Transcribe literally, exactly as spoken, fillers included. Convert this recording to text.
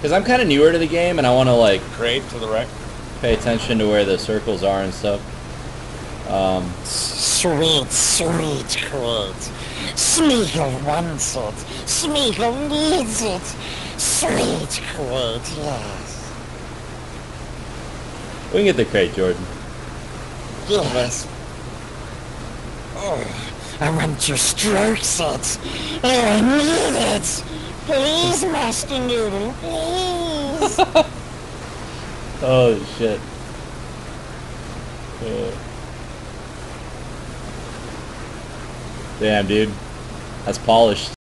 Because I'm kind of newer to the game, and I want to, like, Great to the wreck. pay attention to where the circles are and stuff. Um, Sweet, sweet crate. Smeagol wants it. Smeagol needs it. Sweet crate, yes. we can get the crate, Jordan. Yes. Oh, I want to stroke it. Oh, I need it. Please, Master Noodle, please. Oh, shit. Uh, damn, dude. That's polished.